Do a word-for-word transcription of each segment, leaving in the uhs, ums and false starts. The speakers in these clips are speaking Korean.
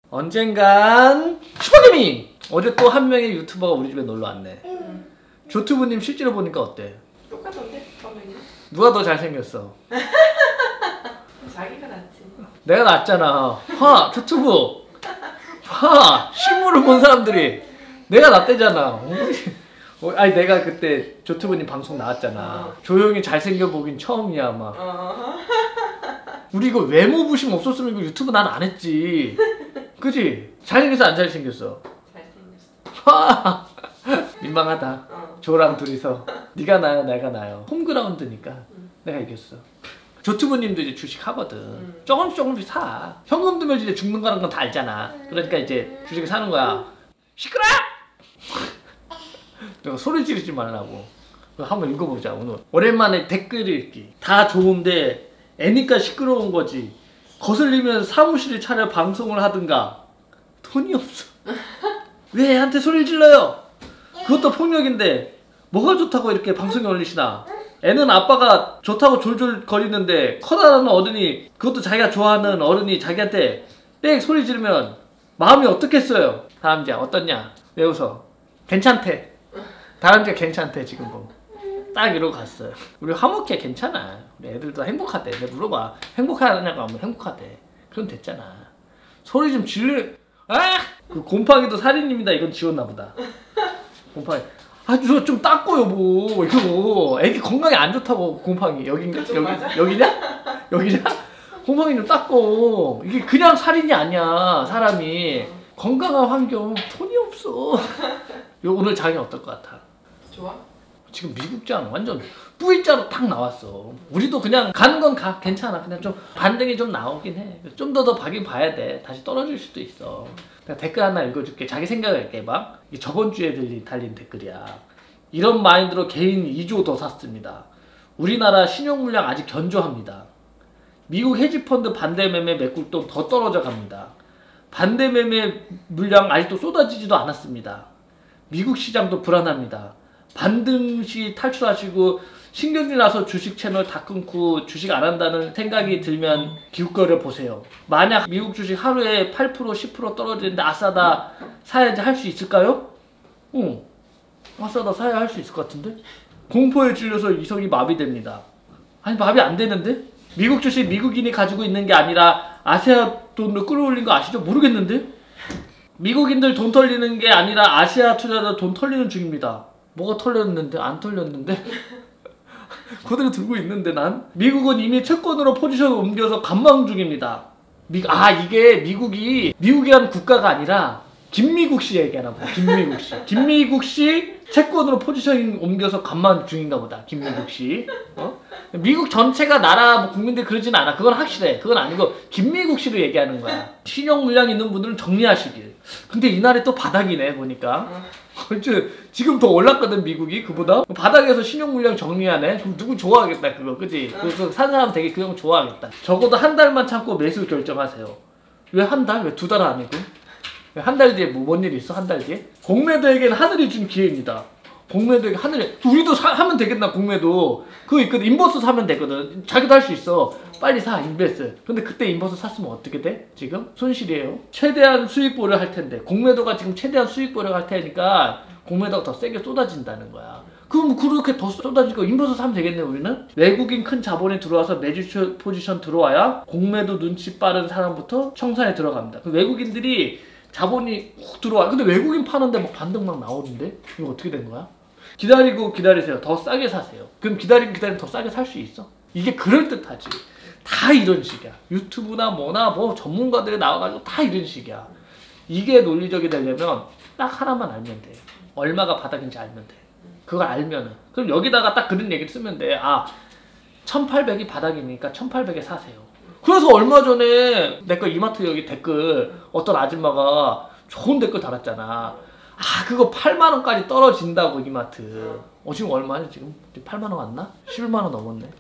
언젠간 슈퍼개미! 어제 또 한 명의 유튜버가 우리 집에 놀러 왔네. 응. 조튜브님 실제로 보니까 어때? 똑같던데? 화면이? 누가 더 잘생겼어? 자기가 낫지. 내가 낫잖아. 봐! 조튜브! 봐! 실물을 본 사람들이 내가 낫대잖아. 어, 아니 내가 그때 조튜브님 방송 나왔잖아. 어. 조용히 잘생겨 보긴 처음이야 막. 어. 우리 이거 외모 부심 없었으면 이거 유튜브 난 안 했지. 그지? 잘생겼어 안 잘생겼어? 잘생겼어. 민망하다. 어. 조랑 둘이서 네가 나요 내가 나요. 홈그라운드니까 응. 내가 이겼어. 조튜브님도 이제 주식 하거든. 응. 조금씩 조금씩 사. 현금 들면 이제 죽는 거라는 건 다 알잖아. 그러니까 이제 주식을 사는 거야. 시끄러! 내가 소리 지르지 말라고. 한번 읽어보자 오늘. 오랜만에 댓글 읽기. 다 좋은데 애니까 시끄러운 거지. 거슬리면 사무실에 차려 방송을 하든가. 돈이 없어. 왜 애한테 소리를 질러요? 그것도 폭력인데 뭐가 좋다고 이렇게 방송에 올리시나. 애는 아빠가 좋다고 졸졸 거리는데 커다란 어른이, 그것도 자기가 좋아하는 어른이 자기한테 빽 소리 지르면 마음이 어떻겠어요? 다람쥐야 어떻냐? 왜 웃어? 괜찮대. 다람쥐가 괜찮대 지금 뭐. 딱 이러고 갔어요. 우리 화목해. 괜찮아. 우리 애들도 행복하대. 내가 물어봐. 행복하냐고 하면 행복하대. 그럼 됐잖아. 소리 좀 질르. 아! 그 곰팡이도 살인입니다. 이건 지웠나 보다. 곰팡이. 아, 저 좀 닦고 여보. 이거 애기 건강에 안 좋다고. 곰팡이. 여긴가? 여기, 맞아? 여기냐? 여기냐? 곰팡이 좀 닦고. 이게 그냥 살인이 아니야. 사람이. 건강한 환경. 돈이 없어. 오늘 장이 어떨 것 같아? 좋아? 지금 미국장 완전 뿌이자로 딱 나왔어. 우리도 그냥 가는 건 가. 괜찮아. 그냥 좀 반등이 좀 나오긴 해. 좀 더 더 봐긴 봐야 돼. 다시 떨어질 수도 있어. 내가 댓글 하나 읽어줄게. 자기 생각을 이렇게 해봐. 이게 저번 주에 달린, 달린 댓글이야. 이런 마인드로 개인 이 조 더 샀습니다. 우리나라 신용 물량 아직 견조합니다. 미국 헤지펀드 반대 매매 매국도 더 떨어져 갑니다. 반대 매매 물량 아직도 쏟아지지도 않았습니다. 미국 시장도 불안합니다. 반등 시 탈출하시고 신경이 나서 주식 채널 다 끊고 주식 안 한다는 생각이 들면 기웃거려 보세요. 만약 미국 주식 하루에 팔 퍼센트 십 퍼센트 떨어지는데 아싸다 사야지 할 수 있을까요? 응. 아싸다 사야 할 수 있을 것 같은데? 공포에 질려서 이성이 마비됩니다. 아니 마비 안 되는데? 미국 주식 미국인이 가지고 있는 게 아니라 아시아 돈으로 끌어올린 거 아시죠? 모르겠는데? 미국인들 돈 털리는 게 아니라 아시아 투자자 돈 털리는 중입니다. 뭐가 털렸는데? 안 털렸는데? 그대로 들고 있는데 난? 미국은 이미 채권으로 포지션을 옮겨서 관망 중입니다. 미, 아 이게 미국이 미국이라는 국가가 아니라 김미국 씨 얘기하나 보다. 김미국 씨. 김미국 씨 채권으로 포지션 옮겨서 관망 중인가 보다. 김미국 씨. 어? 미국 전체가 나라 뭐 국민들 그러진 않아. 그건 확실해. 그건 아니고 김미국 씨로 얘기하는 거야. 신용 물량 있는 분들은 정리하시길. 근데 이날에 또 바닥이네 보니까. 지금 더 올랐거든 미국이 그보다. 바닥에서 신용 물량 정리하네. 그럼 누구 좋아하겠다 그거. 그지? 그거 산 사람 되게 그거 좋아하겠다. 적어도 한 달만 참고 매수 결정하세요. 왜 한 달? 왜 두 달 아니고? 한 달 뒤에 뭐 뭔 일이 있어? 한 달 뒤에? 공매도에게는 하늘이 준 기회입니다. 공매도에게 하늘이. 우리도 사, 하면 되겠나 공매도. 그거 있거든. 인버스 사면 되거든. 자기도 할 수 있어. 빨리 사 인베스. 근데 그때 인버스 샀으면 어떻게 돼? 지금? 손실이에요. 최대한 수익 보려 할 텐데 공매도가 지금 최대한 수익 보려 할 테니까 공매도가 더 세게 쏟아진다는 거야. 그럼 그렇게 더 쏟아지고 인버스 사면 되겠네 우리는? 외국인 큰 자본이 들어와서 매주 포지션 들어와야 공매도 눈치 빠른 사람부터 청산에 들어갑니다. 외국인들이 자본이 훅 들어와. 근데 외국인 파는데 막 반등 막 나오는데? 이거 어떻게 된 거야? 기다리고 기다리세요. 더 싸게 사세요. 그럼 기다리고 기다리면 더 싸게 살 수 있어? 이게 그럴듯하지. 다 이런 식이야. 유튜브나 뭐나 뭐 전문가들이 나와가지고 다 이런 식이야. 이게 논리적이 되려면 딱 하나만 알면 돼. 얼마가 바닥인지 알면 돼. 그걸 알면은. 그럼 여기다가 딱 그런 얘기를 쓰면 돼. 아, 천팔백이 바닥이니까 천팔백에 사세요. 그래서 얼마 전에 내 거 이마트 여기 댓글 어떤 아줌마가 좋은 댓글 달았잖아. 아 그거 팔만 원까지 떨어진다고 이마트. 어 지금 얼마냐 지금? 팔만 원 왔나? 십일만 원 넘었네.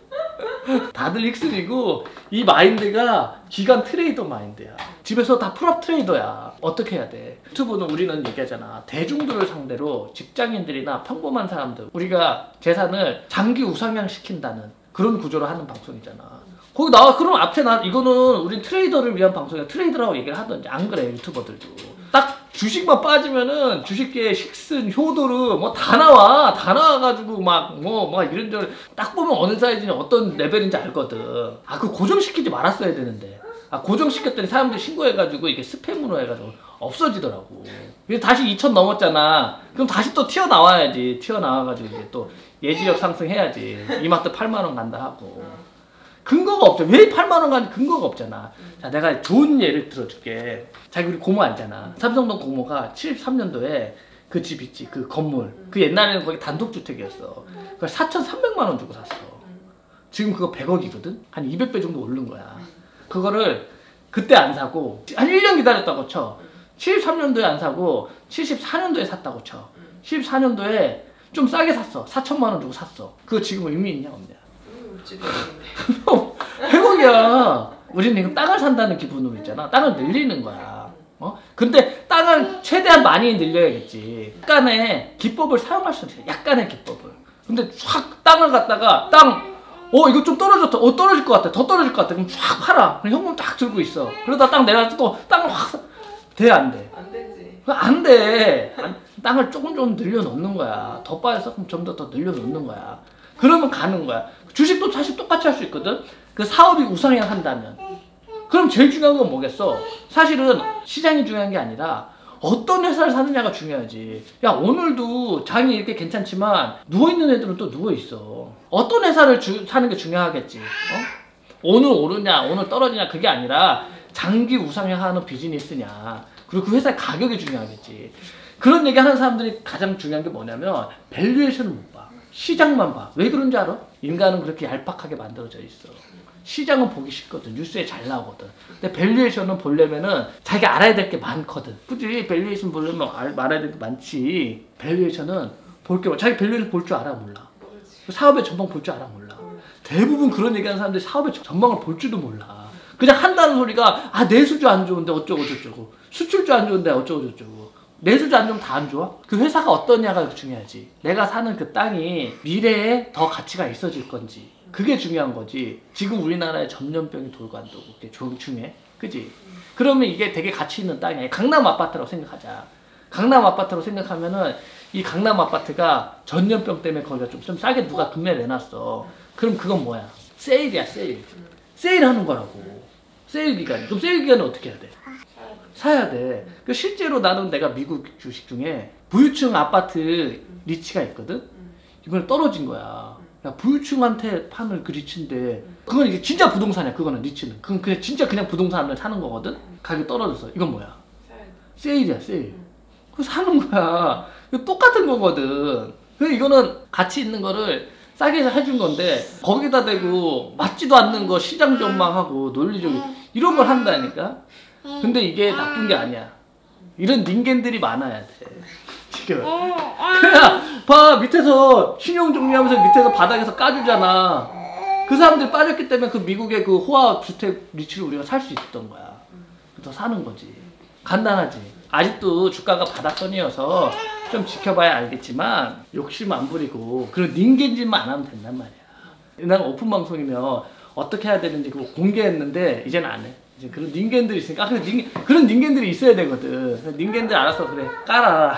다들 익슬이고 이 마인드가 기간 트레이더 마인드야. 집에서 다 풀업 트레이더야. 어떻게 해야 돼? 유튜브는 우리는 얘기하잖아. 대중들을 상대로 직장인들이나 평범한 사람들 우리가 재산을 장기 우상향 시킨다는 그런 구조로 하는 방송이잖아. 거기 나와. 그럼 앞에 나 이거는 우린 트레이더를 위한 방송이야. 트레이더라고 얘기를 하던지. 안 그래 유튜버들도. 딱 주식만 빠지면은 주식계 식슨 효도르 뭐 다 나와. 다 나와가지고 막 뭐 막 이런저런 딱 보면 어느 사이즈냐 어떤 레벨인지 알거든. 아 그 고정시키지 말았어야 되는데. 아 고정시켰더니 사람들이 신고해가지고 이게 스팸으로 해가지고 없어지더라고. 다시 이천 넘었잖아. 그럼 다시 또 튀어나와야지. 튀어나와가지고 이제 또 예지력 상승해야지. 이마트 팔만 원 간다 하고. 근거가 없죠. 왜 팔만 원 가는 근거가 없잖아. 자, 내가 좋은 예를 들어줄게. 자기 우리 고모 알잖아. 삼성동 고모가 칠십삼 년도에 그 집 있지. 그 건물. 그 옛날에는 거기 단독주택이었어. 그걸 사천삼백만 원 주고 샀어. 지금 그거 백억이거든? 한 이백 배 정도 오른 거야. 그거를 그때 안 사고 한 일 년 기다렸다고 쳐. 칠십삼 년도에 안 사고 칠십사 년도에 샀다고 쳐. 칠십사 년도에 좀 싸게 샀어. 사천만 원 주고 샀어. 그거 지금 의미 있냐 없냐? 백억이야. 우리는 이거 땅을 산다는 기분으로 있잖아. 땅을 늘리는 거야. 어? 근데 땅을 최대한 많이 늘려야겠지. 약간의 기법을 사용할 수 있어. 약간의 기법을. 근데 확 땅을 갖다가 땅 어 이거 좀 떨어졌다. 어 떨어질 것 같아. 더 떨어질 것 같아. 그럼 쫙 팔아. 그럼 현금 딱 들고 있어. 그러다 땅 내려가서 또 땅을 확 사. 돼 안 돼? 안 되지. 안 돼. 땅을 조금 조금 늘려놓는 거야. 더 빠져서 그럼 좀 더 더 늘려놓는 거야. 그러면 가는 거야. 주식도 사실 똑같이 할 수 있거든. 그 사업이 우상향한다면. 그럼 제일 중요한 건 뭐겠어? 사실은 시장이 중요한 게 아니라 어떤 회사를 사느냐가 중요하지. 야 오늘도 장이 이렇게 괜찮지만 누워있는 애들은 또 누워있어. 어떤 회사를 주, 사는 게 중요하겠지. 어? 오늘 오르냐 오늘 떨어지냐 그게 아니라 장기 우상향하는 비즈니스냐 그리고 그 회사의 가격이 중요하겠지. 그런 얘기 하는 사람들이 가장 중요한 게 뭐냐면 밸류에이션을 못 봐. 시장만 봐. 왜 그런지 알아? 인간은 그렇게 얄팍하게 만들어져 있어. 시장은 보기 쉽거든. 뉴스에 잘 나오거든. 근데 밸류에이션은 보려면은 자기가 알아야 될 게 많거든. 그치? 밸류에이션 보려면 알, 알아야 될 게 많지. 밸류에이션은 볼 게 자기 밸류에이션 볼 줄 알아 몰라. 사업의 전망 볼 줄 알아 몰라. 대부분 그런 얘기하는 사람들이 사업의 전망을 볼 줄도 몰라. 그냥 한다는 소리가 아 내수주 안 좋은데 어쩌고 저쩌고 수출주 안 좋은데 어쩌고 저쩌고 내수주 안 좋으면 다 안 좋아? 그 회사가 어떠냐가 중요하지. 내가 사는 그 땅이 미래에 더 가치가 있어질 건지 그게 중요한 거지. 지금 우리나라에 전염병이 돌고 안 돌고 그게 중요해? 그지? 그러면 이게 되게 가치 있는 땅이야. 강남 아파트라고 생각하자. 강남 아파트라고 생각하면은 이 강남 아파트가 전염병 때문에 거기가 좀, 좀 싸게 누가 금매를 내놨어. 그럼 그건 뭐야? 세일이야 세일. 세일하는 거라고. 세일 기간. 그럼 세일 기간은 어떻게 해야 돼? 사야 돼. 그 실제로 나는 내가 미국 주식 중에 부유층 아파트 리치가 있거든? 이번에 떨어진 거야. 야, 부유층한테 파는 그 리치인데 그건 이게 진짜 부동산이야. 그거는 리치는. 그건 그냥 진짜 그냥 부동산을 사는 거거든? 가격이 떨어졌어. 이건 뭐야? 세일이야 세일. 그거 사는 거야. 이거 똑같은 거거든. 그래서 이거는 가치 있는 거를 싸게 해준 건데 거기다 대고 맞지도 않는 거 시장 전망하고 논리적인 이런 걸 한다니까. 근데 이게 나쁜 게 아니야. 이런 닌겐들이 많아야 돼. 지금. 그냥 봐 밑에서 신용 정리하면서 밑에서 바닥에서 까주잖아. 그 사람들이 빠졌기 때문에 그 미국의 그 호화 주택 리치를 우리가 살 수 있었던 거야. 더 사는 거지. 간단하지. 아직도 주가가 바닥권이어서 좀 지켜봐야 알겠지만 욕심 안 부리고 그런 닌겐짓만 안 하면 된단 말이야. 난 오픈 방송이면 어떻게 해야 되는지 그거 공개했는데 이제는 안 해. 이제 그런 닌겐들이 있으니까. 아, 그래, 닌, 그런 닌겐들이 있어야 되거든. 닌겐들 알아서 그래 깔아라.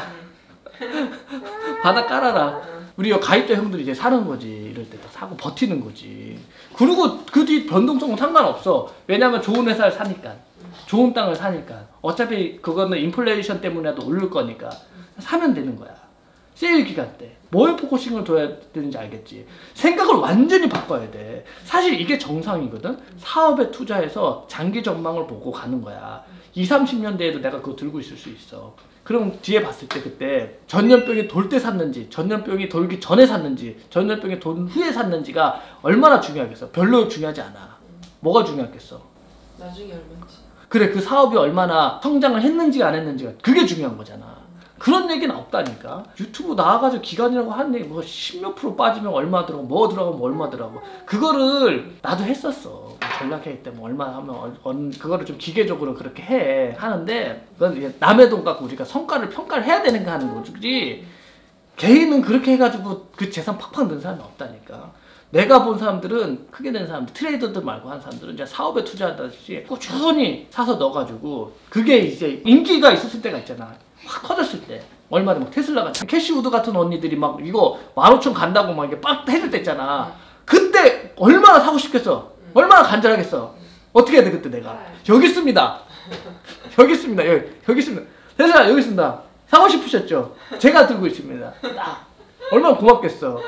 바닥 깔아라. 우리 가입자 형들이 이제 사는 거지. 이럴 때 사고 버티는 거지. 그리고 그 뒤 변동성은 상관없어. 왜냐면 좋은 회사를 사니까. 좋은 땅을 사니까. 어차피 그거는 인플레이션 때문에라도 오를 거니까 사면 되는 거야. 세일 기간 때 뭐에 포커싱을 둬야 되는지 알겠지. 생각을 완전히 바꿔야 돼. 사실 이게 정상이거든. 사업에 투자해서 장기 전망을 보고 가는 거야. 이십, 삼십 년 대에도 내가 그거 들고 있을 수 있어. 그럼 뒤에 봤을 때 그때 전염병이 돌 때 샀는지 전염병이 돌기 전에 샀는지 전염병이 돌 후에 샀는지가 얼마나 중요하겠어. 별로 중요하지 않아. 뭐가 중요하겠어? 나중에 얼마인지. 그래 그 사업이 얼마나 성장을 했는지가 안 했는지가 그게 중요한 거잖아. 그런 얘기는 없다니까. 유튜브 나와가지고 기간이라고 하는 얘기 뭐 십몇 프로 빠지면 얼마 들어가고 뭐 들어가면 뭐 얼마 들어가고 그거를 나도 했었어. 전략회의 때 뭐 얼마 하면 어, 어, 그거를 좀 기계적으로 그렇게 해 하는데 그건 남의 돈 갖고 우리가 성과를 평가를 해야 되는 거 하는 거지. 개인은 그렇게 해가지고 그 재산 팍팍 는 사람이 없다니까. 내가 본 사람들은 크게 된 사람들, 트레이더들 말고 하는 사람들은 이제 사업에 투자한다든지 꾸준히 사서 넣어가지고 그게 이제 인기가 있었을 때가 있잖아. 확 커졌을 때. 얼마나 막 테슬라가 캐시우드 같은 언니들이 막 이거 만 오천 간다고 막 이게 빡 해줄 때 있잖아. 그때 얼마나 사고 싶겠어. 얼마나 간절하겠어. 어떻게 해야 돼 그때 내가. 여기 있습니다. 여기 있습니다. 여기, 여기 있습니다. 테슬라 여기 있습니다. 사고 싶으셨죠? 제가 들고 있습니다. 딱. 얼마나 고맙겠어.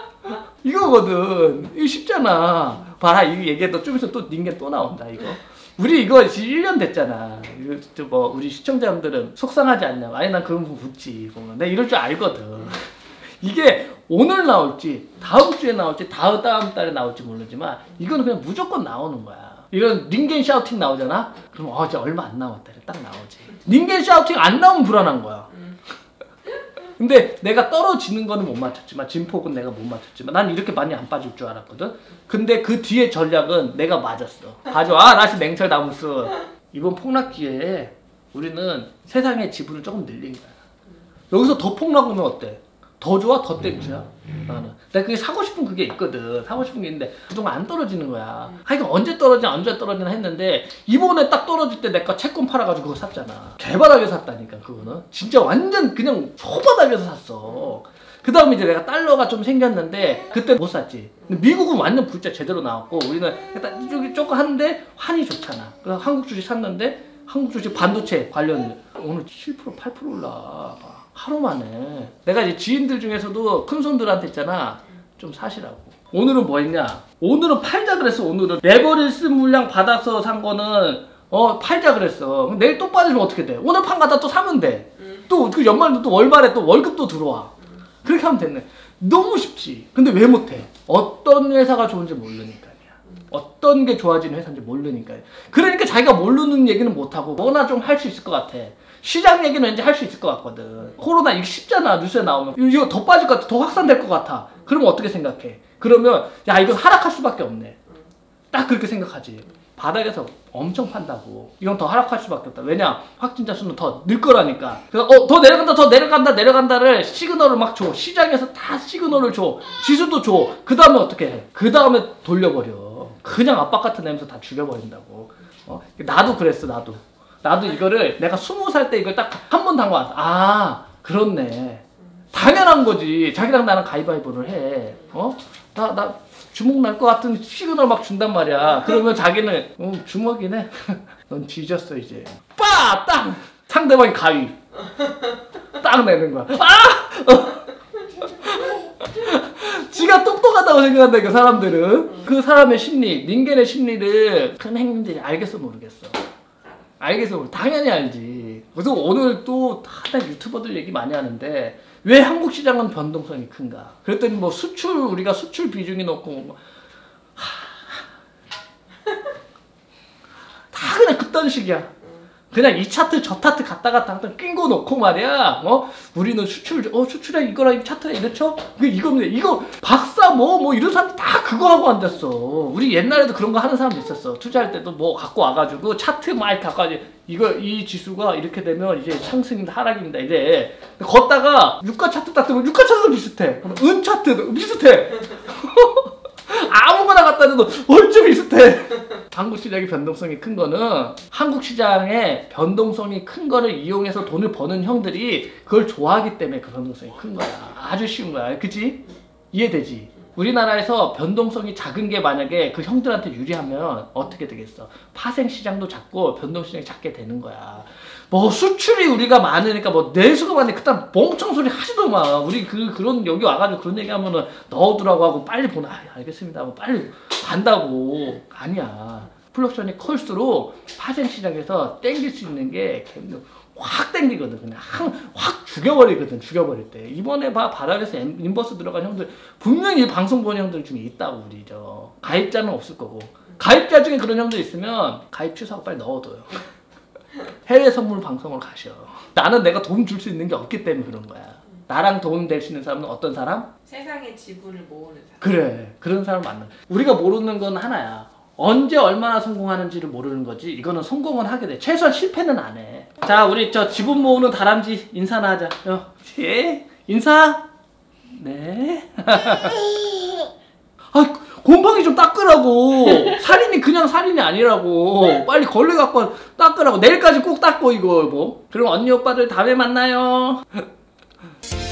이거거든. 이거 쉽잖아. 봐라, 이 얘기해도 좀 있으면 또 닌겐 또 나온다, 이거. 우리 이거 지금 일 년 됐잖아. 이거 뭐, 우리 시청자분들은 속상하지 않냐고. 아니, 난 그런 거 묻지. 보면. 내가 이럴 줄 알거든. 이게 오늘 나올지, 다음 주에 나올지, 다음, 다음 달에 나올지 모르지만, 이거는 그냥 무조건 나오는 거야. 이런 닌겐 샤우팅 나오잖아? 그럼, 어, 이제 얼마 안 남았다. 딱 나오지. 닌겐 샤우팅 안 나오면 불안한 거야. 근데 내가 떨어지는 거는 못 맞췄지만 진폭은 내가 못 맞췄지만 난 이렇게 많이 안 빠질 줄 알았거든. 근데 그 뒤에 전략은 내가 맞았어. 가져와 다시 맹철 나무스. 이번 폭락 기회에 우리는 세상의 지분을 조금 늘린 거야. 여기서 더 폭락 오면 어때? 더 좋아? 더 땡큐야? 나는. 내가 그게 사고 싶은 그게 있거든. 사고 싶은 게 있는데 그동안 안 떨어지는 거야. 하여간 언제 떨어지나 언제 떨어지나 했는데 이번에 딱 떨어질 때 내가 채권 팔아가지고 그거 샀잖아. 개바닥에 샀다니까 그거는. 진짜 완전 그냥 초바닥에서 샀어. 그 다음에 이제 내가 달러가 좀 생겼는데 그때 못 샀지. 근데 미국은 완전 불자 제대로 나왔고 우리는 일단 이쪽이 조금 하는데 환이 좋잖아. 그래서 한국 주식 샀는데 한국 주식 반도체 관련 오늘 칠 퍼센트 팔 퍼센트 올라. 하루 만에. 내가 이제 지인들 중에서도 큰 손들한테 있잖아. 좀 사시라고. 오늘은 뭐 했냐? 오늘은 팔자 그랬어. 오늘은 레버리스 물량 받아서 산 거는 어 팔자 그랬어. 내일 또 빠지면 어떻게 돼? 오늘 판 갖다 또 사면 돼. 또 그 연말도 또 월말에 또 월급도 들어와. 그렇게 하면 됐네. 너무 쉽지. 근데 왜 못해? 어떤 회사가 좋은지 모르니까. 어떤 게 좋아지는 회사인지 모르니까. 그러니까 자기가 모르는 얘기는 못하고 뭐나 좀 할 수 있을 것 같아. 시장 얘기는 왠지 할 수 있을 것 같거든. 코로나 이거 쉽잖아. 뉴스에 나오면. 이거 더 빠질 것 같아. 더 확산될 것 같아. 그러면 어떻게 생각해? 그러면 야 이거 하락할 수밖에 없네. 딱 그렇게 생각하지. 바닥에서 엄청 판다고. 이건 더 하락할 수밖에 없다. 왜냐? 확진자 수는 더 늘 거라니까. 그래서 어, 더 내려간다, 더 내려간다, 내려간다를 시그널을 막 줘. 시장에서 다 시그널을 줘. 지수도 줘. 그 다음에 어떻게 해? 그 다음에 돌려버려. 그냥 압박 같은 냄새 다 죽여버린다고. 어? 나도 그랬어, 나도. 나도 이거를 내가 스무 살 때 이걸 딱 한 번 당고 왔어. 아, 그렇네. 당연한 거지. 자기랑 나랑 가위바위보를 해. 어? 나, 나 주먹 날 것 같은 시그널 막 준단 말이야. 그러면 자기는 어, 주먹이네. 넌 뒤졌어 이제. 빠! 딱! 상대방이 가위. 딱 내는 거야. 아! 어. 지가 똑똑하다고 생각한다 그 사람들은. 그 사람의 심리, 닌겐의 심리를 큰 행님들이 알겠어 모르겠어. 알겠어. 당연히 알지. 그래서 오늘 또 다들 유튜버들 얘기 많이 하는데 왜 한국 시장은 변동성이 큰가? 그랬더니 뭐 수출 우리가 수출 비중이 높고 뭐 하... 다 그냥 그딴 식이야. 그냥 이 차트 저 차트 갔다 갔다 갔다 낀거 놓고 말이야. 어? 우리는 수출 어 수출에 이거랑 이 차트에 이렇죠? 이거 이거면 이거 박사 뭐 뭐 이런 사람 다 그거 하고 앉았어. 우리 옛날에도 그런 거 하는 사람도 있었어. 투자할 때도 뭐 갖고 와가지고 차트 막 갖고 와가지고 이거 이 지수가 이렇게 되면 이제 상승입니다 하락입니다 이래. 걷다가 유가 차트 딱 뜨면 유가 차트도 비슷해. 은 차트도 비슷해. 아무거나 갖다 대도 얼추 비슷해. 한국 시장의 변동성이 큰 거는 한국 시장의 변동성이 큰 거를 이용해서 돈을 버는 형들이 그걸 좋아하기 때문에 그 변동성이 큰 거야. 아주 쉬운 거야. 그치? 이해되지? 우리나라에서 변동성이 작은 게 만약에 그 형들한테 유리하면 어떻게 되겠어? 파생 시장도 작고 변동 시장이 작게 되는 거야. 뭐 수출이 우리가 많으니까 뭐 내수가 많으니까 그딴 멍청 소리 하지도 마. 우리 그 그런 여기 와가지고 그런 얘기하면은 넣어두라고 하고 빨리 보나. 아, 알겠습니다 하고 빨리 간다고. 아니야. 플럭션이 클수록 파생 시장에서 땡길 수 있는 게 확 땡기거든. 그냥 확 죽여버리거든. 죽여버릴 때. 이번에 봐 바닥에서 인버스 들어간 형들 분명히 방송 보는 형들 중에 있다고. 우리 저 가입자는 없을 거고. 가입자 중에 그런 형들 있으면 가입 취소하고 빨리 넣어둬요. 해외 선물 방송을 가셔. 나는 내가 도움 줄 수 있는 게 없기 때문에 그런 거야. 나랑 도움 될 수 있는 사람은 어떤 사람? 세상의 지분을 모으는 사람. 그래. 그런 사람 만나. 우리가 모르는 건 하나야. 언제 얼마나 성공하는지를 모르는 거지. 이거는 성공은 하게 돼. 최소한 실패는 안 해. 자, 우리 저 지분 모으는 다람쥐 인사나 하자. 어, 예? 인사? 네. 아 곰팡이 좀 닦으라고. 살인이 그냥 살인이 아니라고. 빨리 걸레 갖고 와 닦으라고. 내일까지 꼭 닦고 이거 뭐. 그럼 언니 오빠들 다음에 만나요.